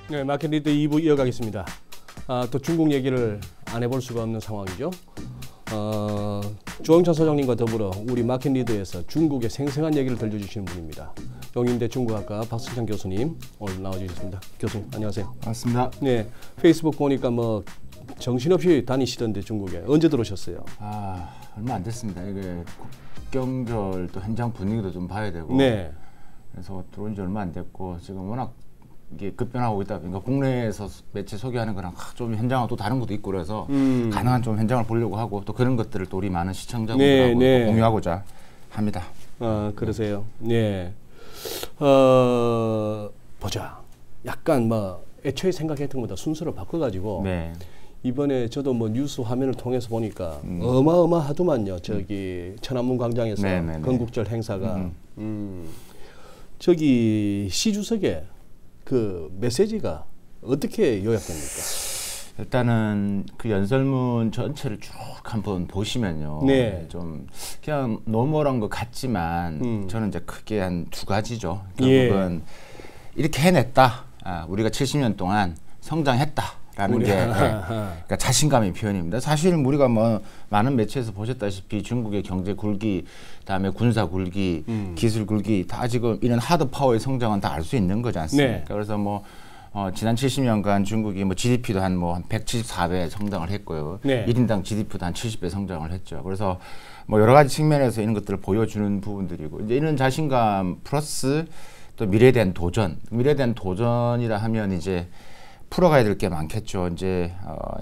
네, 마켓 리드 2부 이어가겠습니다. 또 중국 얘기를 안 해볼 수가 없는 상황이죠. 조영찬 소장님과 더불어 우리 마켓 리드에서 중국의 생생한 얘기를 들려주시는 분입니다. 용인대 중국학과 박승찬 교수님 오늘 나와주셨습니다. 교수님 안녕하세요. 반갑습니다. 네, 페이스북 보니까 뭐 정신없이 다니시던데 중국에 언제 들어오셨어요? 얼마 안 됐습니다. 이게 국경절 또 현장 분위기도 좀 봐야 되고. 네. 그래서 들어온 지 얼마 안 됐고 지금 워낙 이게 급변하고 있다 보니까 국내에서 매체 소개하는 거랑 좀 현장하고 또 다른 것도 있고 그래서 가능한 좀 현장을 보려고 하고 또 그런 것들을 또 우리 많은 시청자분들하고 네. 공유하고자 합니다. 그러세요. 네. 보자. 약간 뭐 애초에 생각했던 것보다 순서를 바꿔가지고 네. 이번에 저도 뭐 뉴스 화면을 통해서 보니까 어마어마하더만요. 저기 천안문 광장에서 건국절 행사가 저기 시 주석의 그 메시지가 어떻게 요약됩니까? 일단은 그 연설문 전체를 쭉 한번 보시면요. 네. 좀 그냥 노멀한 것 같지만 저는 이제 크게 한 두 가지죠. 결국은 이렇게 해냈다. 우리가 70년 동안 성장했다라는 게 그러니까 자신감의 표현입니다. 사실 우리가 뭐 많은 매체에서 보셨다시피 중국의 경제 굴기, 그다음에 군사 굴기, 기술 굴기 다 지금 이런 하드 파워의 성장은 다 알 수 있는 거지 않습니까? 네. 그래서 뭐 지난 70년간 중국이 뭐 GDP도 한 174배 성장을 했고요. 네. 1인당 GDP도 한 70배 성장을 했죠. 그래서 뭐 여러 가지 측면에서 이런 것들을 보여주는 부분들이고 이제 이런 자신감 플러스 또 미래에 대한 도전. 미래에 대한 도전이라 하면 이제 풀어가야 될 게 많겠죠. 이제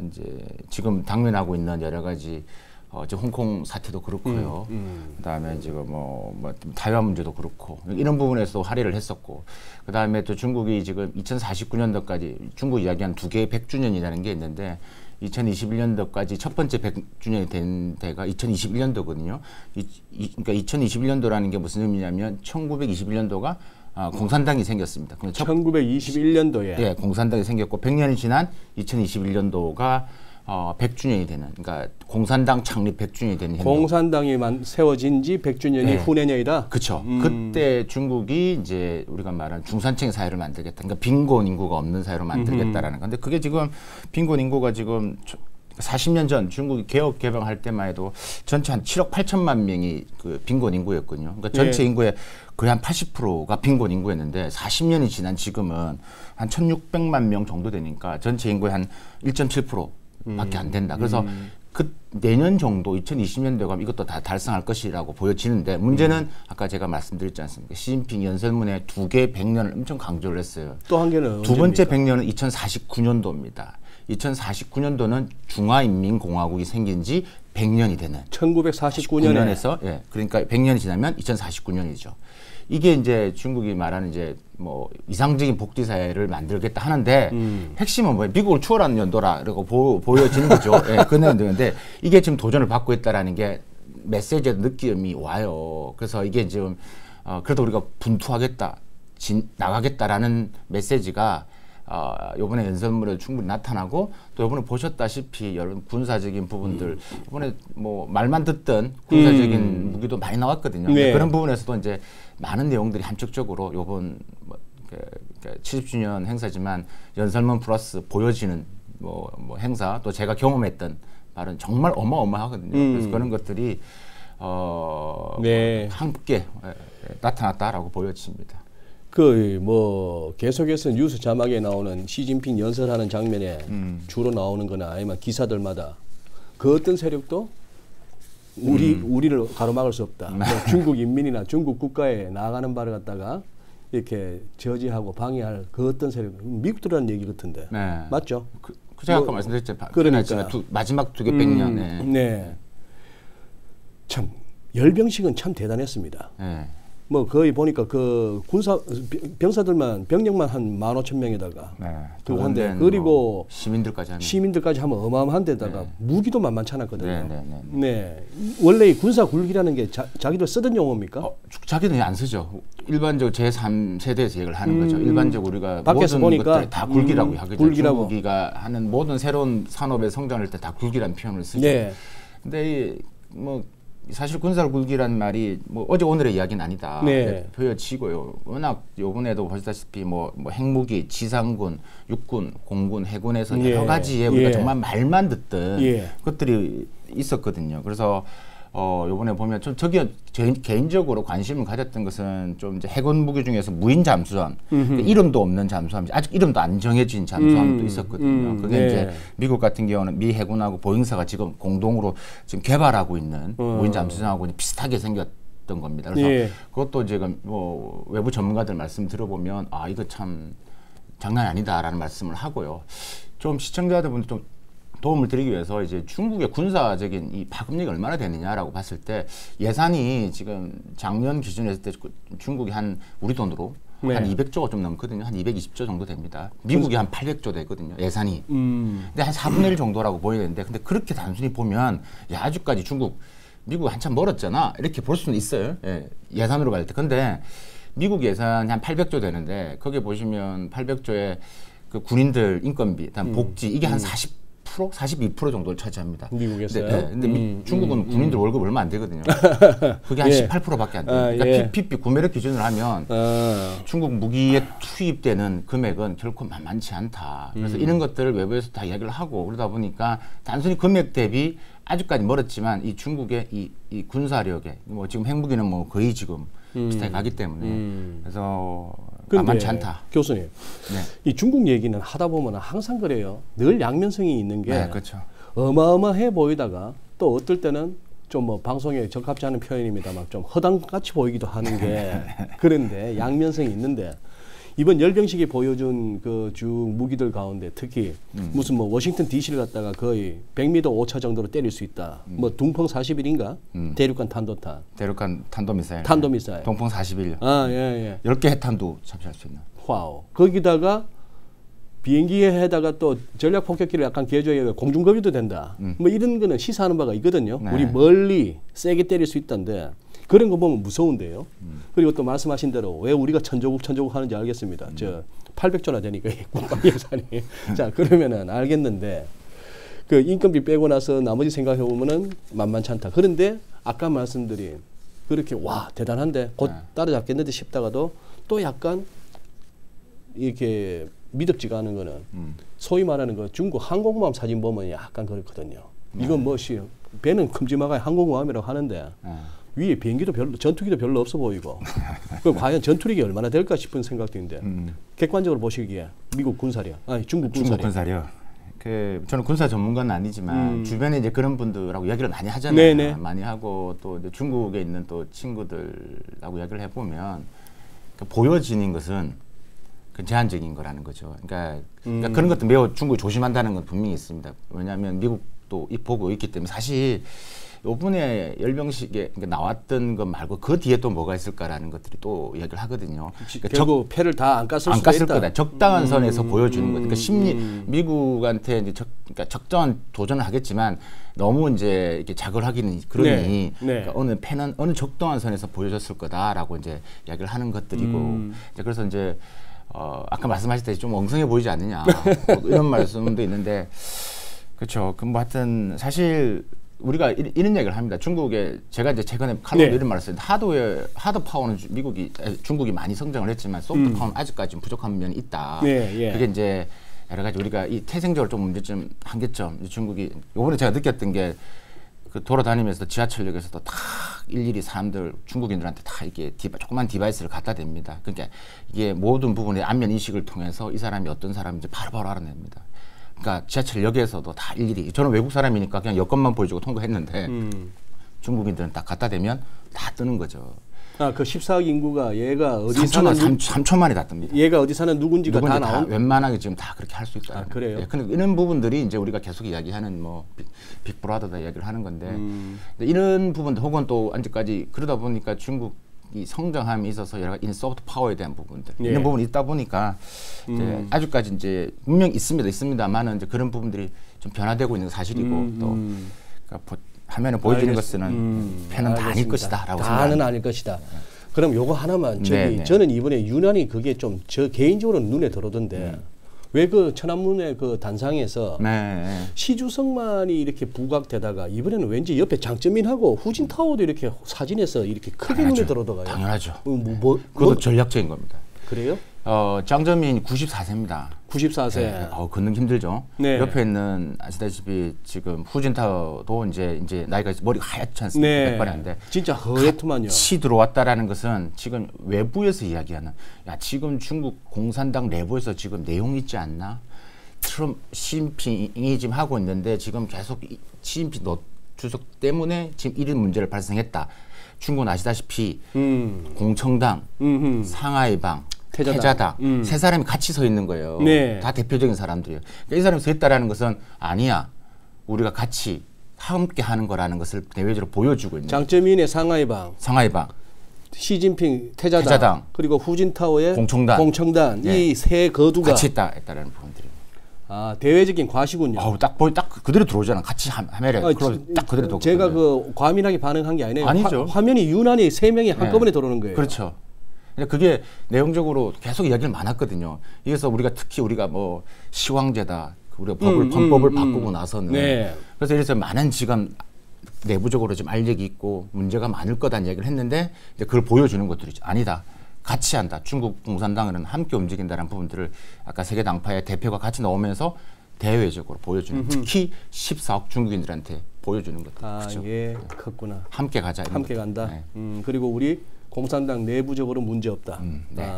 지금 당면하고 있는 여러 가지 홍콩 사태도 그렇고요. 그다음에 지금 뭐 타이완 문제도 그렇고 이런 부분에서 할애를 했었고 그다음에 또 중국이 지금 2049년도까지 중국 이야기한 두 개의 100주년이라는 게 있는데 2021년도까지 첫 번째 100주년이 된 데가 2021년도거든요. 그러니까 2021년도라는 게 무슨 의미냐면 1921년도가 공산당이 생겼습니다. 1921년도에 예, 공산당이 생겼고 100년이 지난 2021년도가 100주년이 되는, 그러니까 공산당 창립 100주년이 되는 공산당이 세워진 지 100주년이 후내년이다. 그렇죠. 그때 중국이 이제 우리가 말하는 중산층의 사회를 만들겠다. 그러니까 빈곤 인구가 없는 사회로 만들겠다라는 건데 그게 지금 빈곤 인구가 지금 40년 전 중국이 개혁 개방할 때만 해도 전체 한 7억 8천만 명이 그 빈곤 인구였거든요. 그러니까 전체 인구의 거의 한 80%가 빈곤 인구였는데 40년이 지난 지금은 한 1,600만 명 정도 되니까 전체 인구의 한 1.7% 밖에 안 된다. 그래서 그 내년 정도 2020년도에 가면 이것도 다 달성할 것이라고 보여지는데 문제는 아까 제가 말씀드렸지 않습니까? 시진핑 연설문에 두 개의 100년을 엄청 강조를 했어요. 또 한 개는 두 번째 100년은 2049년도입니다. 2049년도는 중화인민공화국이 생긴 지 100년이 되는 1949년에서 그러니까 100년이 지나면 2049년이죠. 이게 이제 중국이 말하는 이제 뭐 이상적인 복지 사회를 만들겠다 하는데 핵심은 뭐예요? 미국을 추월하는 연도라 그러고 보여지는 거죠. 그런 연도인데 이게 지금 도전을 받고 있다라는 게 메시지의 느낌이 와요. 그래서 이게 지금 그래도 우리가 분투하겠다, 나가겠다라는 메시지가 이번에 연설문에 충분히 나타나고 또 이번에 보셨다시피 여러 군사적인 부분들 이번에 뭐 말만 듣던 군사적인 무기도 많이 나왔거든요. 그런 부분에서도 이제 많은 내용들이 함축적으로 이번 70주년 행사지만 연설문 플러스 보여지는 뭐 행사 또 제가 경험했던 말은 정말 어마어마하거든요. 그래서 그런 것들이 함께 나타났다라고 보여집니다. 계속해서 뉴스 자막에 나오는 시진핑 연설하는 장면에 주로 나오는 거나 아니면 기사들마다 그 어떤 세력도 우리를 가로막을 수 없다. 중국 인민이나 중국 국가에 나아가는 바를 갖다가 이렇게 저지하고 방해할 그 어떤 세력, 미국 들어라는 얘기 같은데. 맞죠? 제가 아까 말씀드렸죠. 그러니까. 마지막 두 개 100년. 참, 열병식은 참 대단했습니다. 뭐 거의 보니까 그 병력만 한 15,000명에다가 한데 그리고 시민들까지 하면 어마어마한 데다가 무기도 만만치 않았거든요. 원래 군사 굴기라는 게 자기들 쓰던 용어입니까? 자기는 안 쓰죠. 일반적으로 제3세대에서 얘기를 하는 거죠. 일반적으로 우리가 밖에서 모든 보니까 것들 다 굴기라고 하거든요. 중국이가 하는 모든 새로운 산업의 성장할 때 다 굴기라는 표현을 쓰죠. 근데 사실 군사굴기란 말이 뭐 어제 오늘의 이야기는 아니다. 네. 표여치고요. 워낙 요번에도 보시다시피 뭐 핵무기, 지상군, 육군, 공군, 해군에서 예. 여러 가지의 우리가 예. 정말 말만 듣던 예. 것들이 있었거든요. 그래서 요번에 보면 저기 개인적으로 관심을 가졌던 것은 좀 이제 해군 무기 중에서 무인 잠수함, 그러니까 이름도 없는 잠수함, 아직 이름도 안 정해진 잠수함도 있었거든요. 그게 네. 이제 미국 같은 경우는 미 해군하고 보잉사가 지금 공동으로 지금 개발하고 있는 무인 잠수함하고 비슷하게 생겼던 겁니다. 그래서 예. 그것도 지금 뭐 외부 전문가들 말씀 들어보면 아 이거 참 장난이 아니다라는 말씀을 하고요. 좀 시청자들분들 좀 도움을 드리기 위해서 이제 중국의 군사적인 이 파급력이 얼마나 되느냐라고 봤을 때 예산이 지금 작년 기준으로 했을 때 중국이 한 우리 돈으로 네. 한 200조가 좀 넘거든요. 한 220조 정도 됩니다. 미국이 한 800조 되거든요. 예산이. 근데 한 4분의 1 정도라고 보이는데 근데 그렇게 단순히 보면 야 아직까지 미국 한참 멀었잖아. 이렇게 볼 수는 있어요. 예, 예산으로 갈 때. 근데 미국 예산이 한 800조 되는데 거기에 보시면 800조에 그 군인들 인건비, 그다음 복지 이게 한 42% 정도를 차지합니다. 미국에서요? 네, 근데 중국은 군인들 월급 얼마 안 되거든요. 그게 한 예. 18%밖에 안 돼요. 아, 그러니까 예. PPP 구매력 기준으로 하면 중국 무기에 투입되는 금액은 결코 만만치 않다. 그래서 이런 것들을 외부에서 다 이야기를 하고 그러다 보니까 단순히 금액 대비 아직까지 멀었지만 이 중국의 이 군사력에 뭐 지금 핵무기는 뭐 거의 지금 비슷하게 가기 때문에 그래서 만만치 않다. 교수님, 네. 이 중국 얘기는 하다 보면 항상 그래요. 늘 양면성이 있는 게 네, 그렇죠. 어마어마해 보이다가 또 어떨 때는 좀 뭐 방송에 적합지 않은 표현입니다만 좀 허당같이 보이기도 하는 게 그런데 양면성이 있는데 이번 열병식이 보여준 그 주 무기들 가운데 특히 무슨 뭐 워싱턴 DC를 갖다가 거의 100m 오차 정도로 때릴 수 있다. 뭐 둥펑 41인가? 대륙간 탄도탄. 대륙간 탄도미사일. 탄도미사일. 동풍 41. 아, 예, 예. 10개 핵탄도 탑재할 수 있는. 와우. 거기다가 비행기에다가 또 전략 폭격기를 약간 개조해 공중거리도 된다. 뭐 이런 거는 시사하는 바가 있거든요. 네. 우리 멀리 세게 때릴 수 있다는데 그런 거 보면 무서운데요. 그리고 또 말씀하신 대로 왜 우리가 천조국 하는지 알겠습니다. 저 800조나 되니까 국방 예산이. 자, 그러면은 알겠는데 그 인건비 빼고 나서 나머지 생각해 보면은 만만치 않다. 그런데 아까 말씀드린 그렇게 와 대단한데 곧 따라잡겠는데 싶다가도 또 약간 이렇게 믿음지가 않은 거는 소위 말하는 거 중국 항공모함 사진 보면 약간 그렇거든요. 이건 뭐시 배는 큼지막하게 항공모함이라고 하는데 위에 비행기도 별로 전투기도 별로 없어 보이고 그 과연 전투력이 얼마나 될까 싶은 생각도 있는데 객관적으로 보시기에 미국 군사력, 아니 중국 군사력. 그 저는 군사 전문가는 아니지만 주변에 이제 그런 분들하고 이야기를 많이 하잖아요. 네네. 많이 하고 또 이제 중국에 있는 또 친구들하고 이야기를 해보면 보여지는 것은 그 제한적인 거라는 거죠. 그러니까 그런 것도 매우 중국이 조심한다는 건 분명히 있습니다. 왜냐하면 미국도 보고 있기 때문에 사실 이번에 열병식에 나왔던 것 말고 그 뒤에 또 뭐가 있을까라는 것들이 또 이야기를 하거든요. 그러니까 결국 패를 다 안 깠을 깠을 거다. 적당한 선에서 보여주는 거다. 그러니까 미국한테 이제 그러니까 적정한 도전을 하겠지만 너무 이제 이렇게 자극을 하기는 그러니 그러니까 어느 패는 어느 적당한 선에서 보여줬을 거다라고 이제 이야기를 하는 것들이고 이제 그래서 이제 아까 말씀하셨듯이 좀 엉성해 보이지 않느냐 뭐 이런 말씀도 있는데 그렇죠. 그 뭐 하여튼 사실 우리가 이런 얘기를 합니다. 중국에 제가 이제 최근에 칼럼에 이런 말을 썼는데 하드 파워는 중국이 많이 성장을 했지만 소프트 파워는 아직까지 좀 부족한 면이 있다. 그게 이제 여러 가지 우리가 이 태생적으로 좀 문제점 한계점 중국이 요번에 제가 느꼈던 게 그 돌아다니면서 지하철역에서도 다 일일이 사람들 중국인들한테 다 이게 조그만 디바이스를 갖다 댑니다. 그러니까 이게 모든 부분의 안면 인식을 통해서 이 사람이 어떤 사람인지 바로바로 알아냅니다. 그러니까 지하철역에서도 다 일일이 저는 외국 사람이니까 그냥 여권만 보여주고 통과했는데 중국인들은 딱 갖다 대면 다 뜨는 거죠. 아, 그 14억 인구가 얘가 어디 3초 만에 다 뜹니다. 얘가 어디 사는 누군지가 다 나온. 웬만하게 지금 다 그렇게 할 수 있다. 아, 그래요? 예, 근데 이런 부분들이 이제 우리가 계속 이야기하는 뭐 빅브라더다 얘기를 하는 건데 이런 부분들 혹은 또 아직까지 그러다 보니까 중국이 성장함에 있어서 여러 가지 소프트 파워에 대한 부분들 이런 부분이 있다 보니까 이제 아직까지 이제 분명 있습니다만은 이제 그런 부분들이 좀 변화되고 있는 사실이고 또 그러니까 화면에 보여지는 것은 패는 다 아닐 것이다라고 다는 아닐 것이다. 그럼 요거 하나만 저는 이번에 유난히 그게 좀 저 개인적으로 눈에 들어오던데 왜 그 천안문의 그 단상에서 네. 시주석만이 이렇게 부각되다가 이번에는 왠지 옆에 장점인하고 후진타워도 이렇게 사진에서 이렇게 크게 당연하죠. 눈에 들어오더가요. 당연하죠. 그것도 전략적인 겁니다. 그래요? 장점인 94세입니다. 94세. 네. 걷는 힘들죠. 네. 옆에 있는 아시다시피 지금 후진타워도 이제 나이가 머리가 하얗지 않습니까? 네. 백발인데 진짜 허옇더만요. 같이 들어왔다라는 것은 지금 외부에서 이야기하는 지금 중국 공산당 내부에서 지금 내용 있지 않나? 트럼프 시진핑이 지금 하고 있는데 지금 계속 시진핑 주석 때문에 지금 이런 문제를 발생했다. 중국은 아시다시피 공청당, 상하이방, 태자당 세 사람이 같이 서 있는 거예요. 네. 다 대표적인 사람들이에요. 그러니까 이 사람이 서 있다라는 것은 아니야. 우리가 같이 함께 하는 거라는 것을 대외적으로 보여주고 있는. 장점인의 상하이방, 시진핑 태자당, 그리고 후진타오의 공청단 네. 이 세 거두가 같이 있다라는 부분들이. 대외적인 과시군요. 딱 그대로 들어오잖아. 같이 하멜에 딱 그대로 들어오고. 제가 그 과민하게 반응한 게 아니네요. 아니죠. 화면이 유난히 세 명이 한꺼번에 들어오는 거예요. 그렇죠. 그게 내용적으로 계속 이야기를 많았거든요. 그래서 우리가 뭐 시황제다. 우리가 헌법을 바꾸고 나서는. 네. 그래서 이래서 많은 지금 내부적으로 좀 알력이 있고 문제가 많을 거다는 얘기를 했는데 이제 그걸 보여주는 것들이죠. 아니다. 같이 한다. 중국 공산당은 함께 움직인다는 부분들을 아까 세계 당파의 대표가 같이 나오면서 대외적으로 보여주는 특히 14억 중국인들한테 보여주는 것들. 그렇죠? 예, 컸구나. 함께 가자. 함께 것들. 간다. 네. 그리고 우리 공산당 내부적으로 문제 없다. 네.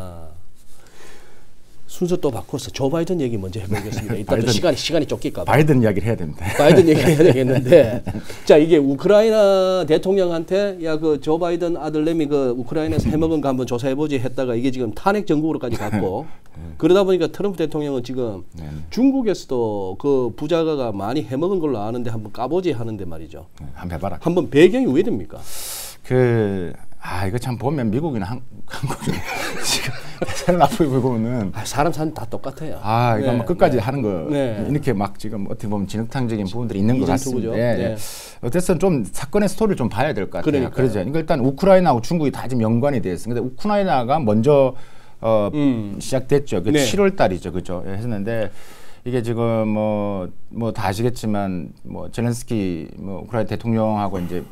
순서 또 바꿔서 조 바이든 얘기 먼저 해보겠습니다. 이따 또 시간이 쫓길까 봐. 바이든 이야기를 해야 됩니다. 바이든 얘기 해야 되겠는데, 자 이게 우크라이나 대통령한테 그 조 바이든 아들내미 그 우크라이나에서 해먹은 거 한번 조사해보지 했다가 이게 지금 탄핵 정국으로까지 갔고 그러다 보니까 트럼프 대통령은 지금 중국에서도 그 부자가가 많이 해먹은 걸로 아는데 한번 까보지 하는데 말이죠. 한번 해봐라. 한번 배경이 왜 됩니까? 이거 참 보면 미국이나 한국이나 지금 대사를 앞으로 보면은 사람 사는 다 똑같아요. 이거 막 끝까지 하는 거 네. 이렇게 막 지금 어떻게 보면 진흙탕적인 부분들이 있는 것 같습니다. 네. 어쨌든 좀 사건의 스토리를 좀 봐야 될 것 같아요. 그러죠. 그러니까 일단 우크라이나하고 중국이 다 지금 연관이 되어 있습니다. 근데 우크라이나가 먼저 시작됐죠. 7월 달이죠, 그죠? 했는데. 이게 지금 뭐 다 아시겠지만 젤렌스키 우크라이나 대통령하고 이제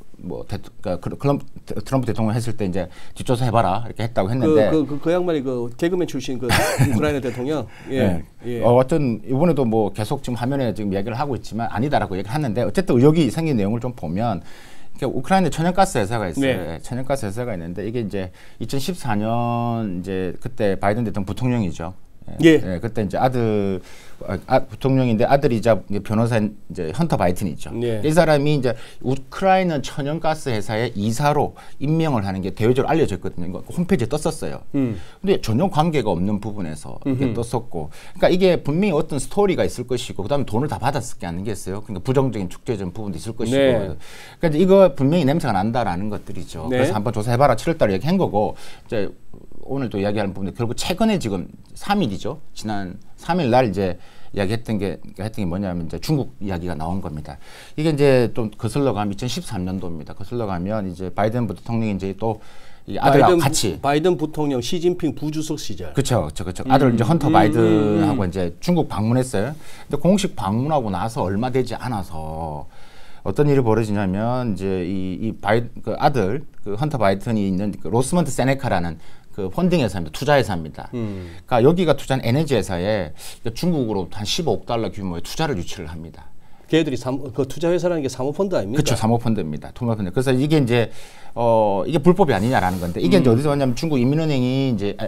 트럼프 대통령 했을 때 이제 뒷조사 해봐라 이렇게 했다고 했는데 그 양반이 그 개그맨 출신 그 우크라이나 대통령 어떤 이번에도 계속 지금 화면에 지금 얘기를 하고 있지만 아니다라고 얘기를 하는데 어쨌든 의혹이 생긴 내용을 좀 보면 우크라이나 천연가스 회사가 있어요. 네. 천연가스 회사가 있는데 이게 이제 2014년 이제 그때 바이든 대통령 부통령이죠. 그때 이제 부통령인데 아들이자 변호사인 이제 헌터 바이든이 있죠. 이 사람이 이제 우크라이나 천연가스 회사의 이사로 임명을 하는 게 대외적으로 알려졌거든요. 이거 홈페이지에 떴었어요. 근데 전혀 관계가 없는 부분에서 이렇게 떴었고, 그러니까 이게 분명히 어떤 스토리가 있을 것이고, 그다음에 돈을 다 받았을 게 아니겠어요. 그러니까 부정적인 축제적 부분도 있을 것이고, 그러니까 이거 분명히 냄새가 난다라는 것들이죠. 그래서 한번 조사해봐라 7월달에 얘기한 거고, 이제 오늘 또 이야기하는 부분도 결국 최근에 지금 3일이죠. 지난 3일 날 이제 이야기했던 게 뭐냐면 이제 중국 이야기가 나온 겁니다. 이게 이제 좀 거슬러 가면 2013년도입니다. 거슬러 가면 이제 바이든 부통령이 이제 또 이 아들하고 같이 바이든 부통령 시진핑 부주석 시절. 그렇죠. 아들 이제 헌터 바이든하고 이제 중국 방문했어요. 근데 공식 방문하고 나서 얼마 되지 않아서 어떤 일이 벌어지냐면 이제 그 아들 그 헌터 바이든이 있는 그 로스먼트 세네카라는 그 펀딩 회사입니다. 투자 회사입니다. 그러니까 여기가 투자한 에너지 회사에 중국으로 한 15억 달러 규모의 투자를 유치를 합니다. 걔들이 그 투자 회사라는 게 사모펀드 아닙니까? 그렇죠. 사모펀드입니다. 토마펀드. 그래서 이게 이제 이게 불법이 아니냐라는 건데 이게 이제 어디서 왔냐면 중국 이민은행이 이제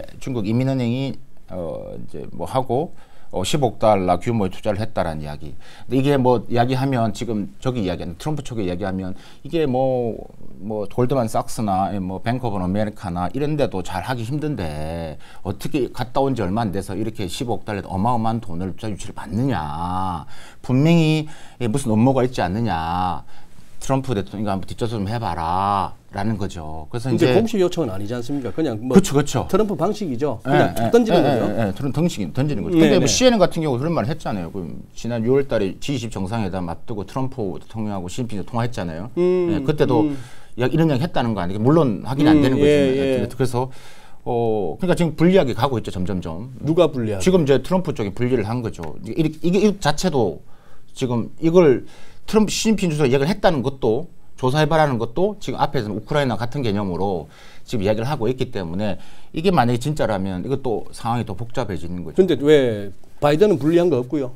뭐 하고 10억 달러 규모의 투자를 했다라는 이야기. 근데 이게 뭐 이야기하면 지금 저기 이야기하는 트럼프 쪽에 이야기하면 이게 뭐 골드만삭스나 뭐 뱅크 오브 아메리카나 이런 데도 잘 하기 힘든데 어떻게 갔다 온 지 얼마 안 돼서 이렇게 15억 달러 어마어마한 돈을 투자 유치를 받느냐. 분명히 무슨 음모가 있지 않느냐. 트럼프 대통령이 한번 뒷조사 좀 해봐라 라는 거죠. 그래서 이제 공식 요청은 아니지 않습니까? 그냥 뭐 그렇죠. 트럼프 방식이죠. 그냥 툭 던지는 거죠. 던지는 거죠. 근데 뭐 CNN 같은 경우 그런 말 했잖아요. 지난 6월달에 G20 정상회담 앞두고 트럼프 대통령하고 시진핑이 통화했잖아요. 그때도 이런 이야기 했다는 거 아니에요. 물론 확인이 안 되는 거지만 그래서 그러니까 지금 불리하게 가고 있죠, 점점점. 누가 불리하게? 지금 이제 트럼프 쪽이 분리를 한 거죠. 이게 자체도 지금 이걸 트럼프 시진핑 주석이 얘기를 했다는 것도 조사해봐라는 것도 지금 앞에서는 우크라이나 같은 개념으로 지금 이야기를 하고 있기 때문에 이게 만약에 진짜라면 이것도 상황이 더 복잡해지는 거죠. 근데 왜 바이든은 불리한 거 없고요?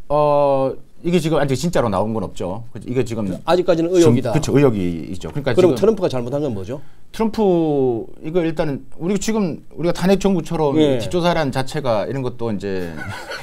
이게 지금 아직 진짜로 나온 건 없죠. 이게 지금 아직까지는 의혹이다. 그렇죠, 의혹이 있죠. 그러니까 그럼 지금 트럼프가 잘못한 건 뭐죠? 트럼프 이거 일단은 우리가 탄핵 정부처럼 뒷조사라는 자체가 이런 것도 이제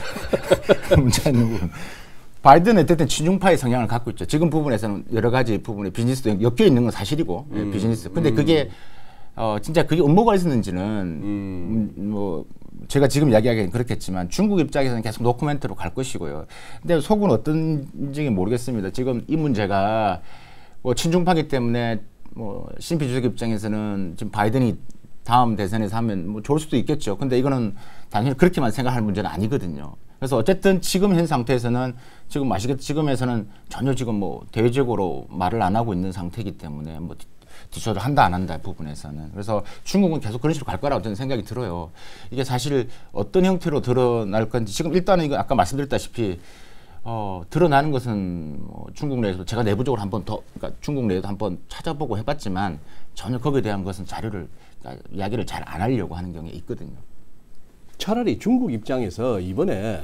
문제 있는 부분. 바이든은 어쨌든 친중파의 성향을 갖고 있죠. 지금 부분에서는 여러 가지 부분에 비즈니스도 엮여 있는 건 사실이고 비즈니스. 근데 그게 진짜 그게 음모가 있었는지는 뭐 제가 지금 이야기하기는 그렇겠지만 중국 입장에서는 계속 노코멘트로 갈 것이고요. 근데 속은 어떤지 모르겠습니다. 지금 이 문제가 뭐 친중파기 때문에 뭐 시진핑 주석 입장에서는 지금 바이든이 다음 대선에서 하면 뭐 좋을 수도 있겠죠. 근데 이거는 단순히 그렇게만 생각할 문제는 아니거든요. 그래서 어쨌든 지금 현 상태에서는 지금 아시겠지만 지금에서는 전혀 지금 뭐 대외적으로 말을 안 하고 있는 상태이기 때문에 뭐 뒤쳐도 한다 안 한다 부분에서는. 그래서 중국은 계속 그런 식으로 갈 거라고 저는 생각이 들어요. 이게 사실 어떤 형태로 드러날 건지 지금 일단은 이거 아까 말씀드렸다시피 드러나는 것은 뭐 중국 내에서 제가 내부적으로 한번 더 그러니까 중국 내에도 한번 찾아보고 해봤지만 전혀 거기에 대한 것은 자료를 그러니까 이야기를 잘 안 하려고 하는 경우가 있거든요. 차라리 중국 입장에서 이번에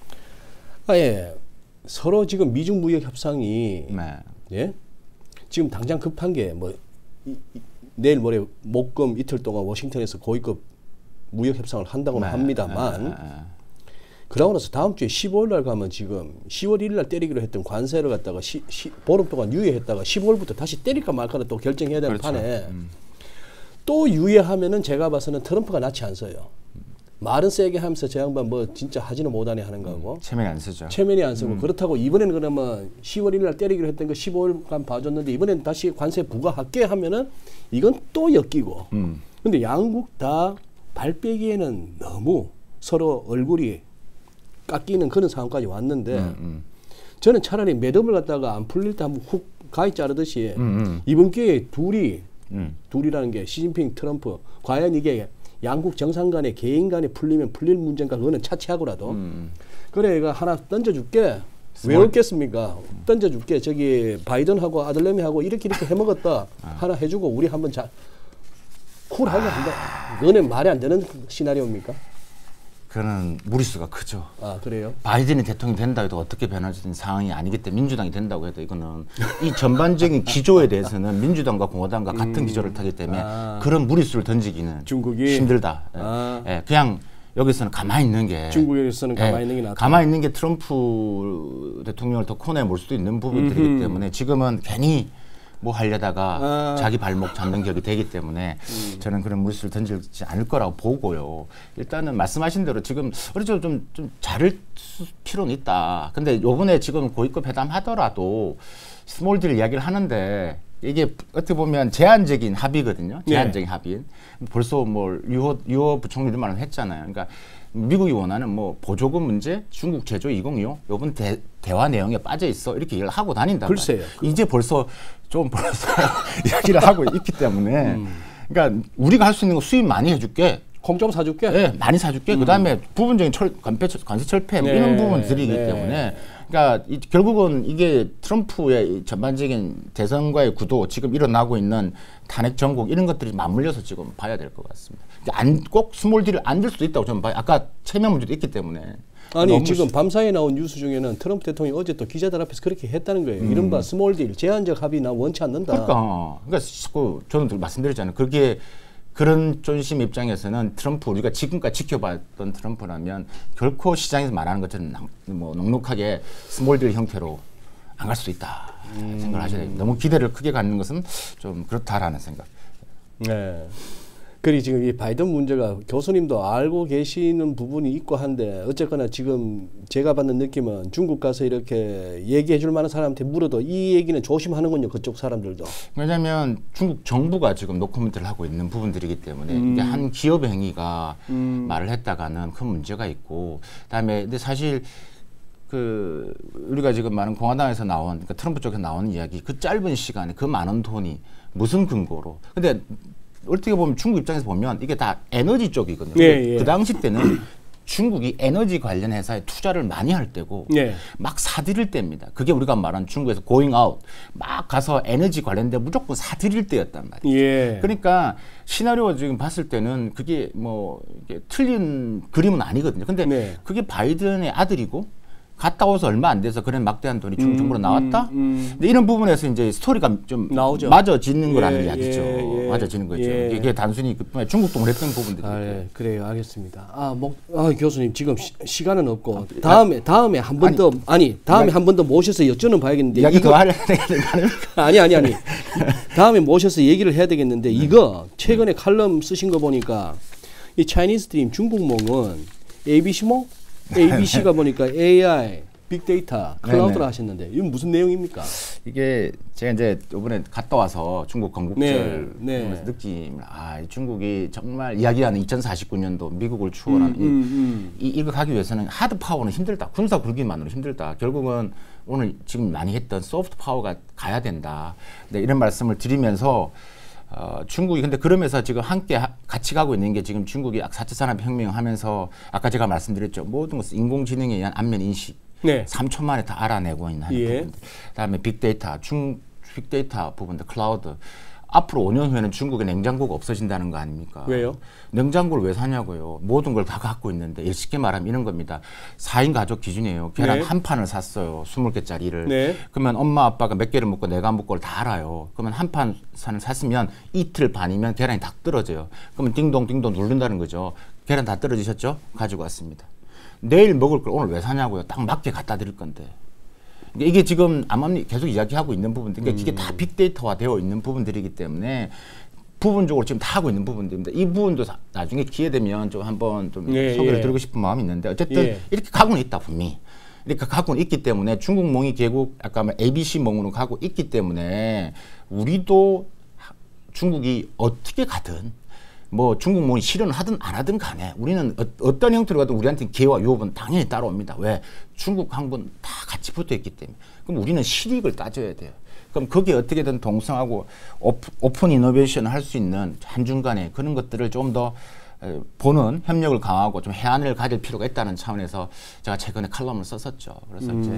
아예 서로 지금 미중 무역 협상이 예? 지금 당장 급한 게 뭐 내일 모레 목금 이틀 동안 워싱턴에서 고위급 무역 협상을 한다고는 합니다만 그러고 나서 다음 주에 15일 날 가면 지금 10월 1일 날 때리기로 했던 관세를 갖다가 보름 동안 유예했다가 15일부터 다시 때릴까 말까를 또 결정해야 되는 그렇죠. 판에 또 유예하면은 제가 봐서는 트럼프가 낫지 않어요. 말은 세게 하면서 저 양반 뭐 진짜 하지는 못하네 하는 거고 체면이 안 쓰죠. 체면이 안 쓰고 그렇다고 이번에는 그러면 10월 1일 날 때리기로 했던 거 15일간 봐줬는데 이번에는 다시 관세 부과할게 하면은 이건 또 엮이고 근데 양국 다 발빼기에는 너무 서로 얼굴이 깎이는 그런 상황까지 왔는데 저는 차라리 매듭을 갖다가 안 풀릴 때 한번 훅 가위 자르듯이 이번 기회에 둘이라는 게 시진핑 트럼프 과연 이게 양국 정상 간에 개인 간에 풀리면 풀릴 문제인가 그거는 차치하고라도 그래 이거 하나 던져줄게 왜 없겠습니까? 던져줄게 저기 바이든하고 아들내미하고 이렇게 해먹었다 하나 해주고 우리 한번 쿨하게 한다. 그거는 말이 안 되는 시나리오입니까? 그거는 무리수가 크죠. 아 그래요? 바이든이 대통령이 된다 해도 어떻게 변화되는 상황이 아니기 때문에 민주당이 된다고 해도 이거는 이 전반적인 기조에 대해서는 민주당과 공화당과 같은 기조를 타기 때문에 그런 무리수를 던지기는 중국이 힘들다. 예, 그냥 여기서는 가만히 있는 게 중국에서는 가만히 있는 게 낫다. 가만히 있는 게 트럼프 대통령을 더 코너에 몰 수도 있는 부분들이기 때문에 지금은 괜히 뭐 하려다가 자기 발목 잡는 격이 되기 때문에 저는 그런 무리수를 던지지 않을 거라고 보고요. 일단은 말씀하신 대로 지금 그렇죠 좀 자를 필요는 있다. 근데 요번에 지금 고위급 회담 하더라도 스몰딜 이야기를 하는데 이게 어떻게 보면 제한적인 합의거든요. 제한적인 합의. 벌써 뭐 유호 부총리들만 했잖아요. 그러니까 미국이 원하는 뭐 보조금 문제, 중국 제조 2025 요번 대화 내용에 빠져 있어 이렇게 얘기를 하고 다닌다. 글쎄요. 이제 벌써 이야기를 하고 있기 때문에 그러니까 우리가 할 수 있는 거 수입 많이 해줄게. 콩 좀 사줄게. 네, 많이 사줄게. 그다음에 부분적인 관세 철폐 이런 부분들이기 때문에 그러니까 결국은 이게 트럼프의 전반적인 대선과의 구도 지금 일어나고 있는 탄핵 전국 이런 것들이 맞물려서 지금 봐야 될 것 같습니다. 꼭 스몰딜을 안 될 수도 있다고 저는 봐요. 아까 체면 문제도 있기 때문에. 아니 지금 밤사이에 나온 뉴스 중에는 트럼프 대통령이 어제 또 기자들 앞에서 그렇게 했다는 거예요. 이른바 스몰딜 제한적 합의 나 원치 않는다. 그러니까 저는 말씀드렸잖아요. 그런 존심 입장에서는 트럼프 우리가 지금까지 지켜봤던 트럼프라면 결코 시장에서 말하는 것처럼 뭐 넉넉하게 스몰딜 형태로 안 갈 수도 있다 생각을 하셔야 됩니다. 너무 기대를 크게 갖는 것은 좀 그렇다라는 생각. 네. 그리고 지금 이 바이든 문제가 교수님도 알고 계시는 부분이 있고 한데 어쨌거나 지금 제가 받는 느낌은 중국 가서 이렇게 얘기해 줄 만한 사람한테 물어도 이 얘기는 조심하는군요. 그쪽 사람들도. 왜냐하면 중국 정부가 지금 노코멘트를 하고 있는 부분들이기 때문에 이게 한 기업의 행위가 말을 했다가는 큰 문제가 있고 그다음에 근데 사실 우리가 지금 많은 공화당에서 나온 그러니까 트럼프 쪽에서 나오는 이야기 그 짧은 시간에 그 많은 돈이 무슨 근거로 근데 어떻게 보면 중국 입장에서 보면 이게 다 에너지 쪽이거든요. 예, 예. 그 당시 때는 중국이 에너지 관련 회사에 투자를 많이 할 때고 예. 막 사들일 때입니다. 그게 우리가 말하는 중국에서 going out 막 가서 에너지 관련된 무조건 사들일 때였단 말이에요. 예. 그러니까 시나리오 지금 봤을 때는 그게 뭐 이게 틀린 그림은 아니거든요. 근데 네. 그게 바이든의 아들이고 갔다 와서 얼마 안 돼서 그런 막대한 돈이 중국 정부로 나왔다. 근데 이런 부분에서 이제 스토리가 좀 나오죠. 맞아지는 거라는 예, 이야기죠. 예, 예. 맞아지는 거죠. 예. 이게 단순히 그뿐만 중국 동을 했던 부분들이. 예. 그래요. 알겠습니다. 교수님 지금 시간은 없고 다음에 한 번 더 다음에 한 번 더 모셔서 여쭤는 봐야겠는데 이야기 더 하려는 아니. 다음에 모셔서 얘기를 해야 되겠는데 이거 최근에 칼럼 쓰신 거 보니까 이 차이니즈 드림 중국몽은 ABC가 보니까 AI, 빅데이터, 클라우드를 하셨는데 이건 무슨 내용입니까? 이게 제가 이제 이번에 갔다 와서 중국 건국절 네. 보면서 느낌을 중국이 정말 이야기하는 2049년도 미국을 추월하는 이거 가기 위해서는 하드 파워는 힘들다. 군사 굴기만으로 힘들다. 결국은 오늘 지금 많이 했던 소프트 파워가 가야 된다. 네, 이런 말씀을 드리면서 중국이 근데 그러면서 지금 함께 같이 가고 있는 게 지금 중국이 4차 산업혁명 하면서 아까 제가 말씀드렸죠. 모든 것은 인공지능에 의한 안면 인식. 네. 3초 만에 다 알아내고 있는 부분들. 그다음에 빅데이터, 빅데이터 부분들, 클라우드. 앞으로 5년 후에는 중국의 냉장고가 없어진다는 거 아닙니까? 왜요? 냉장고를 왜 사냐고요. 모든 걸 다 갖고 있는데 쉽게 말하면 이런 겁니다. 4인 가족 기준이에요. 계란 네. 한 판을 샀어요. 20개짜리를. 네. 그러면 엄마 아빠가 몇 개를 먹고 내가 먹고를 다 알아요. 그러면 한 판을 샀으면 이틀 반이면 계란이 다 떨어져요. 그러면 띵동 누른다는 거죠. 계란 다 떨어지셨죠? 가지고 왔습니다. 내일 먹을 걸 오늘 왜 사냐고요. 딱 맞게 갖다 드릴 건데. 이게 지금 암암리 계속 이야기하고 있는 부분들, 그러니까 이게 다 빅데이터화 되어 있는 부분들이기 때문에 부분적으로 지금 다 하고 있는 부분들입니다. 이 부분도 나중에 기회 되면 좀 한번 좀 소개를 드리고 싶은 마음이 있는데 어쨌든 이렇게 가고는 있다 분명히. 이렇게 가고는 있기 때문에 중국몽이 결국 아까 ABC몽으로 가고 있기 때문에 우리도 중국이 어떻게 가든 뭐 중국몽이 실현을 하든 안 하든 간에 우리는 어떤 형태로 가든 우리한테는 기회와 유업은 당연히 따라옵니다. 왜? 중국 항군 다 같이 붙어 있기 때문에. 그럼 우리는 실익을 따져야 돼요. 그럼 거기에 어떻게든 동성하고 오픈 이노베이션을 할 수 있는 한중간에 그런 것들을 좀 더 보는 협력을 강화하고 좀 해안을 가질 필요가 있다는 차원에서 제가 최근에 칼럼을 썼었죠. 그래서 이제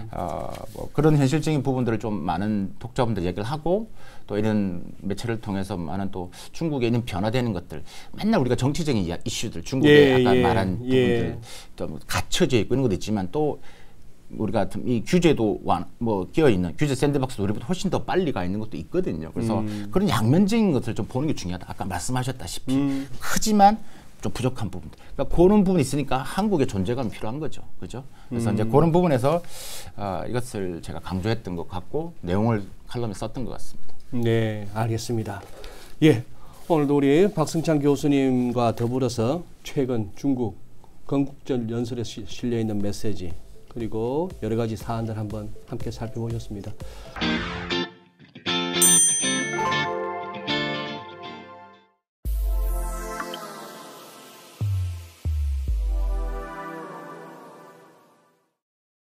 뭐 그런 현실적인 부분들을 좀 많은 독자분들 얘기를 하고 또 이런 매체를 통해서 많은 또 중국에 있는 변화되는 것들 맨날 우리가 정치적인 이슈들 중국에 아까 말한 부분들 또 갇혀져 있고 이런 것도 있지만 또 우리가 이 규제도 뭐 끼어 있는 규제 샌드박스도 우리보다 훨씬 더 빨리 가 있는 것도 있거든요. 그래서 그런 양면적인 것을 좀 보는 게 중요하다. 아까 말씀하셨다시피 크지만 좀 부족한 부분들. 그러니까 그런 부분이 있으니까 한국의 존재감이 필요한 거죠. 그죠? 그래서 이제 그런 부분에서 이것을 제가 강조했던 것 같고 내용을 칼럼에 썼던 것 같습니다. 네, 알겠습니다. 예, 오늘도 우리 박승찬 교수님과 더불어서 최근 중국 건국절 연설에 실려 있는 메시지 그리고 여러 가지 사안들 한번 함께 살펴보셨습니다.